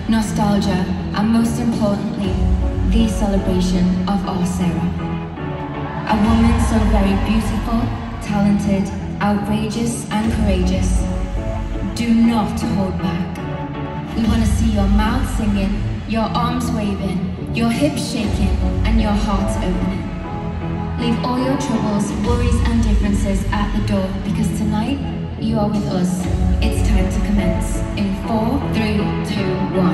nostalgia, and most importantly, the celebration of our Sarah. A woman so very beautiful, talented, outrageous, and courageous. Do not hold back. We want to see your mouth singing, your arms waving, your hips shaking, and your hearts opening. Leave all your troubles, worries, and differences at the door, because tonight, you are with us. It's time to commence. In 4, 3, 2, 1.